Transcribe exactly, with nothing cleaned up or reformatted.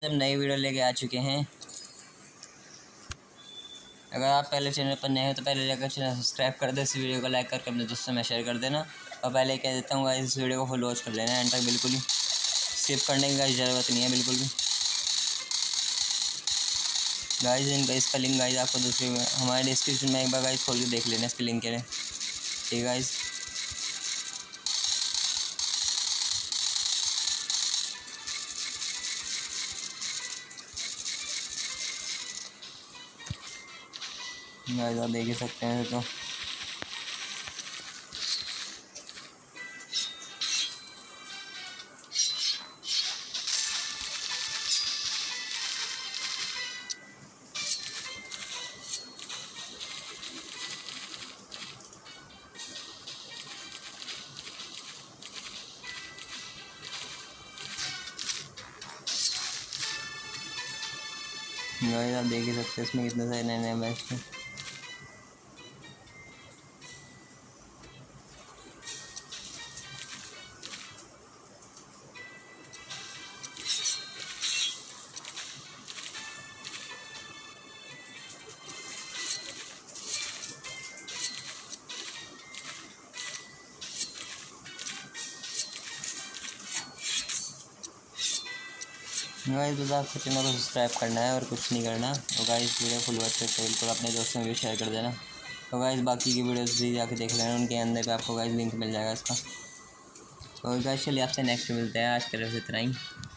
हम नई वीडियो लेके आ चुके हैं। अगर आप पहले चैनल पर नए हैं तो पहले जाकर चैनल सब्सक्राइब कर दे, इस वीडियो को लाइक करके अपने दोस्तों में शेयर कर देना। और पहले कह देता हूँ गाइस, इस वीडियो को फुल वॉच कर लेना एंड तक, बिल्कुल ही स्किप करने की ज़रूरत नहीं है बिल्कुल भी। गाइस इनका इसका लिंक गाइस आपको दूसरी हमारे डिस्क्रिप्शन में एक बार गाइस खोल के देख लेना इसके लिंक के लिए, ठीक है गाइस। गाइस आप देख ही सकते हैं तो गाइस आप देख ही सकते हैं इसमें कितने सारे नए नए मैच हैं। गाइस बस आपको चैनल को सब्सक्राइब करना है और कुछ नहीं करना। तो गाइस वीडियो फुल वॉच करके बिल्कुल अपने दोस्तों में भी शेयर कर देना। तो गाइस बाकी की वीडियोस भी जाके देख लेना, उनके अंदर पे आपको गाइस लिंक मिल जाएगा इसका। तो गाइस चलिए आपसे नेक्स्ट मिलते हैं, आज के लिए इतना ही।